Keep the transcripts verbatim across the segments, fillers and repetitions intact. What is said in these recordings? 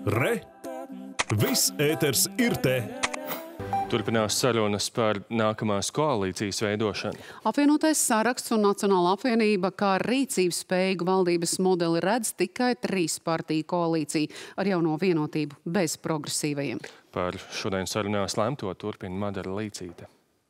Re! Viss ēters ir te! Turpinās sarunas par nākamās koalīcijas veidošanu. Apvienotais saraksts un Nacionāla apvienība kā rīcības spējīgu valdības modeli redz tikai trīs partiju koalīciju ar jauno vienotību bez progresīvajiem. Par šodien sarunās lemto turpina Madara Līcīte.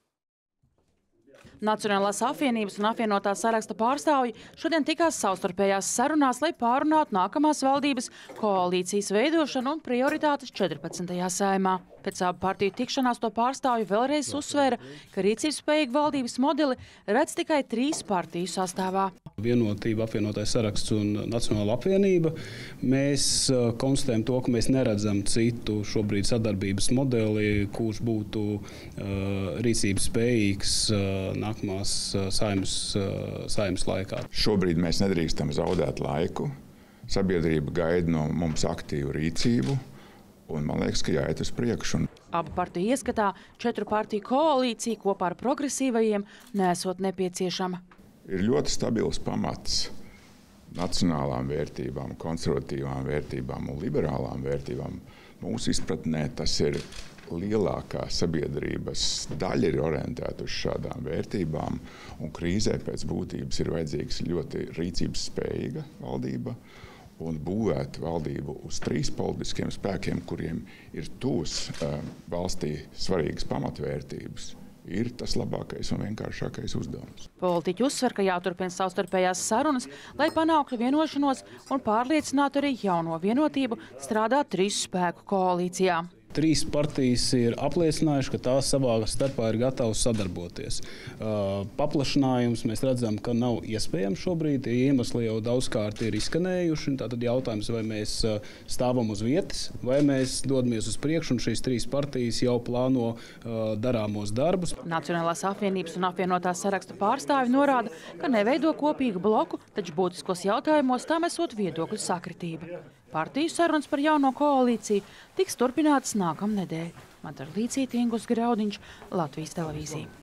Nacionālās apvienības un apvienotā saraksta pārstāvji šodien tikās savstarpējās sarunās, lai pārunātu nākamās valdības koalīcijas veidošanu un prioritātes četrpadsmitajā saimā. Pēc abu partiju tikšanās to pārstāvju vēlreiz uzsvēra, ka rīcības spējīgu valdības modeli redz tikai trīs partiju sastāvā. Vienotība, apvienotais saraksts un Nacionāla apvienība. Mēs konstatējam to, ka mēs neredzam citu šobrīd sadarbības modeli, kurš būtu uh, rīcības spējīgs uh, nākamās uh, saimas, uh, saimas laikā. Šobrīd mēs nedrīkstam zaudēt laiku. Sabiedrība gaida no mums aktīvu rīcību. Un man liekas, ka jāiet uz priekšu. Abu partiju ieskatā četru partiju koalīcija kopā ar progresīvajiem nesot nepieciešama. Ir ļoti stabils pamats nacionālām vērtībām, konservatīvām vērtībām un liberālām vērtībām. Mūsu izpratnē tas ir lielākā sabiedrības daļa ir orientēta uz šādām vērtībām, un krīzē pēc būtības ir vajadzīgs ļoti rīcības spējīga valdība. Un būvēt valdību uz trīs politiskiem spēkiem, kuriem ir tuvs uh, valstī svarīgas pamatvērtības, ir tas labākais un vienkāršākais uzdevums. Politiķi uzsver, ka jāturpina savstarpējās sarunas, lai panāktu vienošanos un pārliecinātu arī jauno vienotību strādāt trīs spēku koalīcijā. Trīs partijas ir apliecinājuši, ka tās savā starpā ir gatavas sadarboties. Paplašinājums mēs redzam, ka nav iespējams šobrīd. Iemesli jau daudzkārt ir izskanējuši. Tātad jautājums, vai mēs stāvam uz vietas, vai mēs dodamies uz priekšu, un šīs trīs partijas jau plāno darāmos darbus. Nacionālās apvienības un apvienotās saraksta pārstāvi norāda, ka neveido kopīgu bloku, taču būtiskos jautājumos tam esot viedokļu sakritība. Partiju sarunas par jauno koalīciju tiks turpinātas nākamnedēļ. Madara Līcīte, Ingus Graudiņš, Latvijas televīzija.